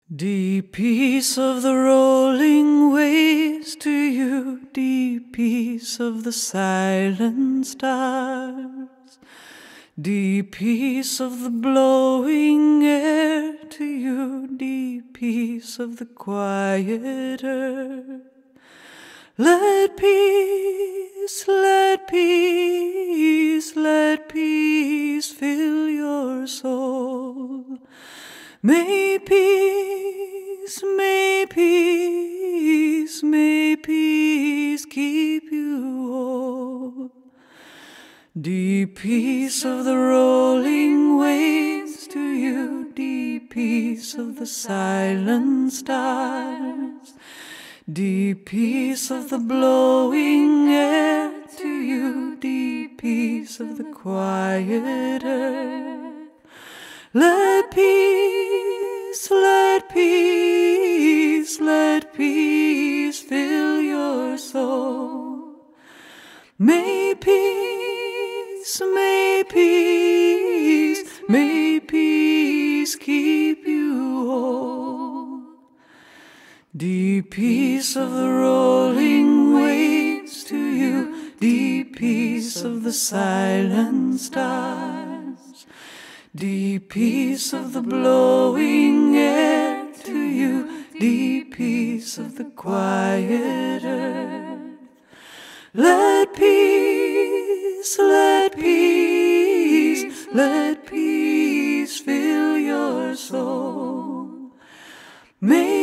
Deep peace of the rolling waves to you, deep peace of the silent stars, deep peace of the blowing air to you, deep peace of the quiet earth. Let peace, let peace, let peace fill your soul. May peace, may peace, may peace keep you whole. Deep peace of the rolling waves to you, deep peace of the silent stars, deep peace of the blowing air to you, deep peace of the quiet earth. Let peace, let peace, let peace fill your soul. May peace, may peace, may peace keep you whole. Deep peace of the rolling waves to you, deep peace of the silent stars, deep peace of the blowing air to you, deep peace of the quiet earth. Let peace, let peace, let peace fill your soul. May